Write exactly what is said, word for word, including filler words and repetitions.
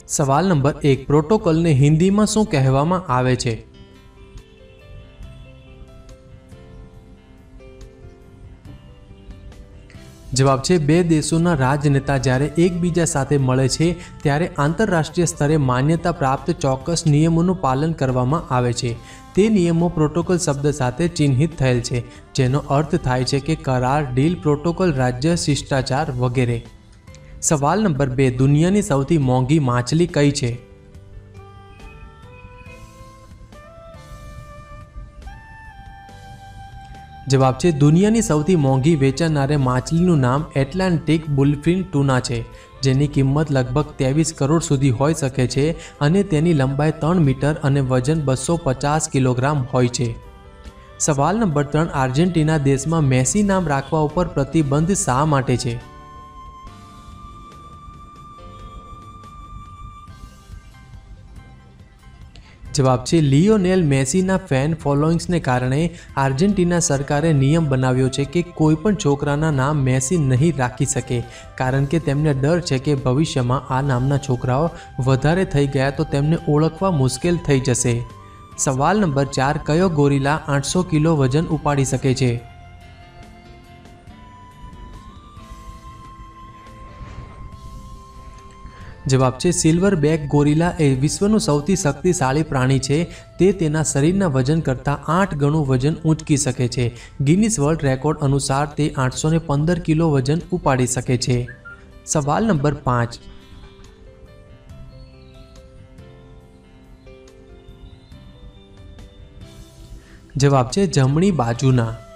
सवाल नंबर एक, प्रोटोकॉल ने हिंदी में शू कहेवामां आवे छे? जवाब छे बे देशों राजनेता ज्यारे एकबीजा साथे मळे छे त्यारे आंतरराष्ट्रीय स्तरे मान्यता प्राप्त चौक्कस नियमों पालन करवामां आवे छे। ते नियमों प्रोटोकॉल शब्द साथे चिन्हित थयेल छे, जेनो अर्थ थाय छे के करार, डील, प्रोटोकॉल, राज्य, शिष्टाचार वगैरह। सवाल नंबर बे, दुनियानी सौथी मोंघी माछली कई छे? जवाब छे दुनियानी सौथी मोंघी वेचानारे माछलीनुं नाम एटलांटिक बुलफिन टूना छे, जेनी किंमत लगभग तेवीस करोड़ सुधी होई सके छे अने तेनी लंबाई तीन मीटर अने वजन बसो पचास किलोग्राम होय छे। सवाल नंबर तीन, आर्जेंटीना देश में मेसी नाम राखवा उपर प्रतिबंध शा माटे छे? जवाब छे लियोनेल मेसीना फैन फॉलोइंग्स ने कारणे आर्जेंटीना सरकारे नियम बनाव्यो छे के कोईपण छोकराना नाम मेसी नहीं राखी सके, कारण के तेमने डर छे के भविष्य में आ नामना छोकराओ वधारे थई गया तो तेमने ओळखवा मुश्केल थई जशे। सवाल नंबर चार, कयो गोरिला आठ सौ किलो वजन उपाड़ी सके छे? जवाब छे सिल्वर बैक गोरिला ए विश्वનું સૌથી શક્તિશાળી प्राणी છે। તે તેના શરીરના વજન કરતાં आठ ગણું વજન ઊંચકી શકે છે। ગિનિસ વર્લ્ડ રેકોર્ડ અનુસાર તે आठ सौ पंद्रह किलो वजन उपाड़ी सके छे। सवाल नंबर पांच, जवाब छे जमणी बाजुना।